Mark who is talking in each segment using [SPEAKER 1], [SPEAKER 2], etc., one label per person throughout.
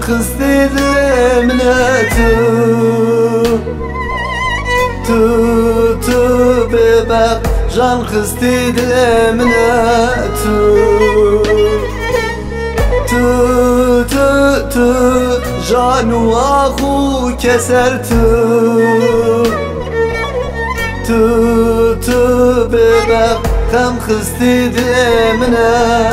[SPEAKER 1] خستی دلمنه تو ببق جان خستی دلمنه تو جان و آخو کسر تو ببق خم خستی دلمنه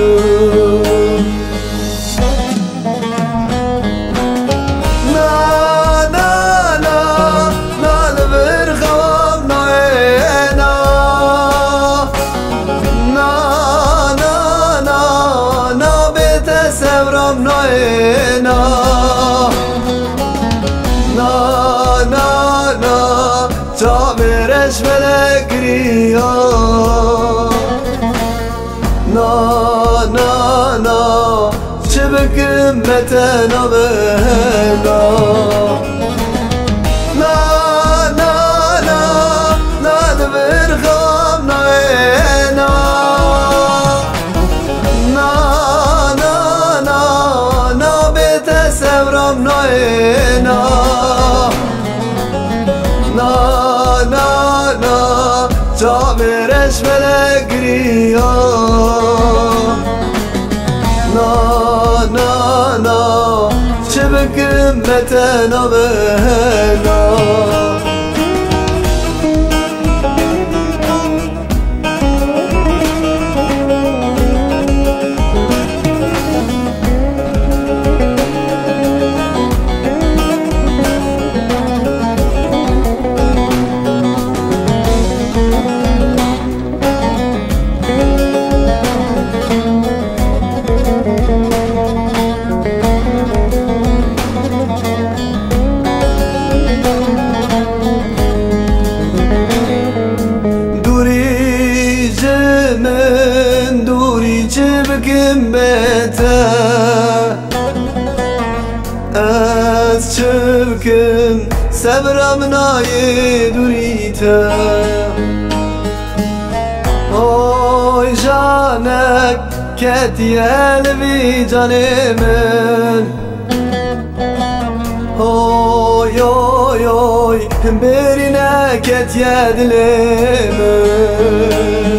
[SPEAKER 1] جابرش ملکریا چه بکم متنا بهنا برخم نا بیت سبرم جابرش ملکریا چه بکم متنا بهنا بكم بيته از چبکم صبرم نای دوریته اوی جانک کتی الوی جان من اوی اوی اوی برینه کتی دل من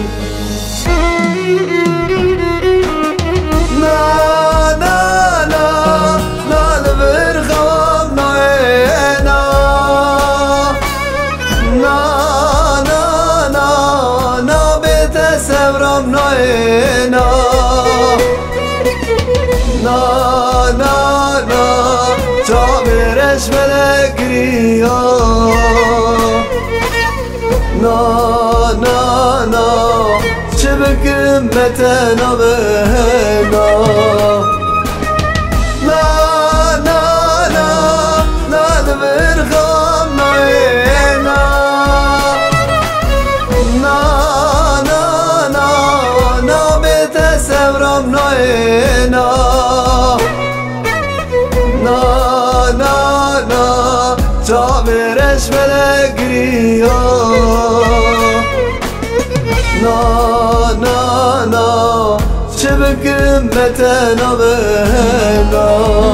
[SPEAKER 1] جابرش ملکریا چه بکم متنا بهنا برخم بیت سبرم جابرش ملکریا چه بکم متنا بهنا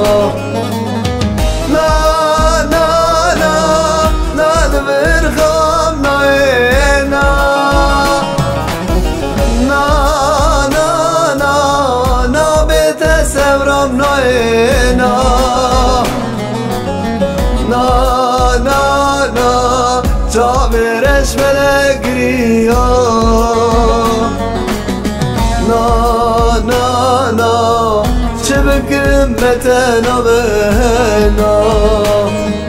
[SPEAKER 1] برخم بیت سبرم جابرش ملکریا چه بکم متنا بهنا